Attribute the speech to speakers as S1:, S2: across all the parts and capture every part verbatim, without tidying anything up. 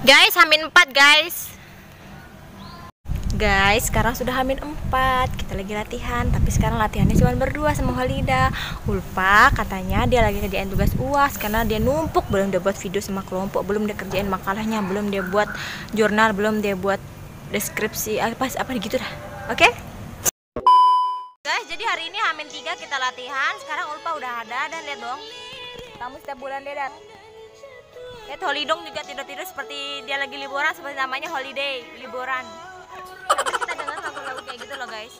S1: Guys, Hamin empat guys. Guys, sekarang sudah Hamin empat. Kita lagi latihan, tapi sekarang latihannya cuma berdua sama Holida. Ulfa katanya dia lagi kerjain tugas U A S karena dia numpuk, belum dia buat video sama kelompok, belum dia kerjain makalahnya, belum dia buat jurnal, belum dia buat deskripsi apa apa gitu dah. Oke? Okay? Guys, jadi hari ini Hamin tiga kita latihan. Sekarang Ulfa udah ada dan lihat dong. Kamu setiap bulan dia datang. Lihat Holidong juga tidur-tidur seperti dia lagi liburan, seperti namanya holiday, liburan. Tapi kita dengar lagu-lagu kayak gitu loh guys.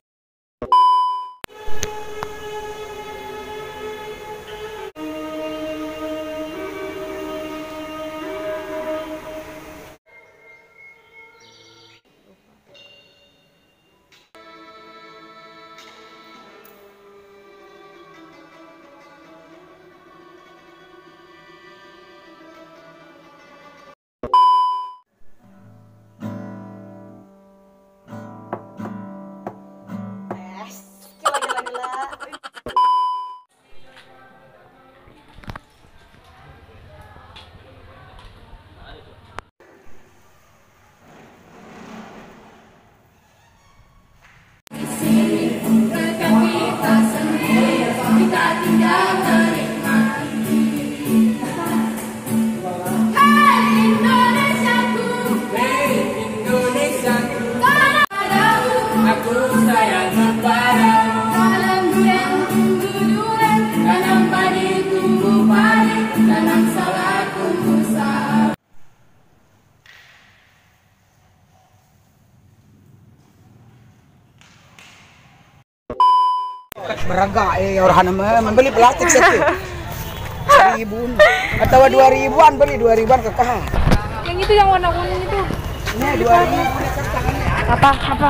S2: Beragak eh orang membeli plastik satu seribu atau dua ribuan, beli dua ribuan kekah.
S3: Yang itu yang warna kuning itu.
S2: Ini dua ribu.
S3: Apa apa?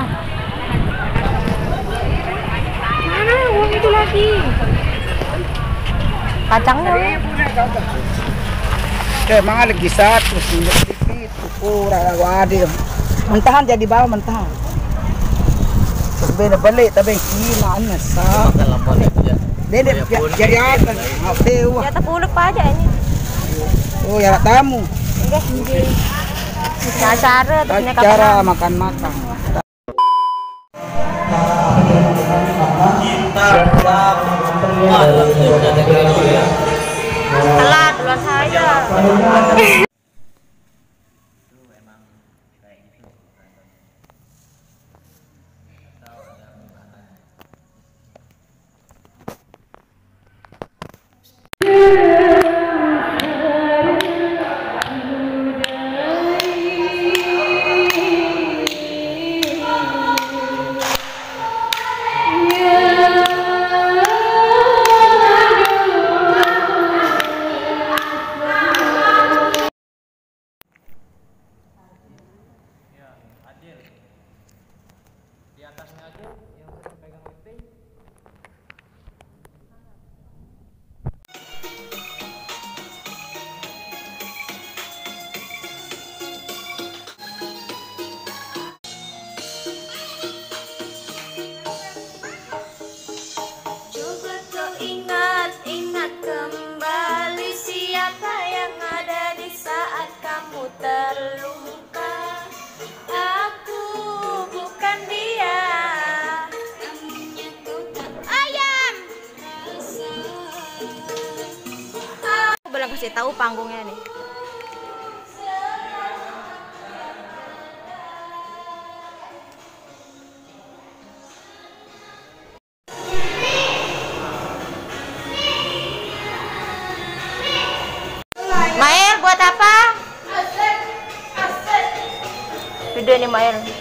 S3: Mana uang itu lagi? Kacangnya.
S2: Eh, mang lagi satu sedikit ukur waduh. Mentahan jadi bawah mentahan. Sebenarnya balik tapi kina nasa. Kalau balik ya. Dede jadi apa? Apa?
S1: Ya tepuluk aja ini.
S2: Oh ya tamu.
S1: Enggak sih. Acara terusnya
S2: acara makan-makan.
S4: Kita telah
S1: telat duluan saja.
S4: di atasnya aja yang pegang liping.
S1: Coba kau ingat-ingat kembali siapa yang ada di saat kamu terluka. Aku bukan dia. Ayam. Aku belum kasih tahu panggungnya nih. Mael buat apa? Video nih Mael.